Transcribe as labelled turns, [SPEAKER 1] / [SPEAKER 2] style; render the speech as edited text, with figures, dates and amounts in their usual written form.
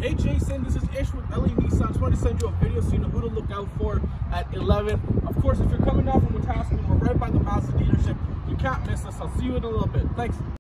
[SPEAKER 1] Hey Jason, this is Ish with LA Nissan. Just wanted to send you a video so you know who to look out for at 11. Of course, if you're coming down from Wetaskiwin, we're right by the Mazda dealership. You can't miss us. I'll see you in a little bit. Thanks.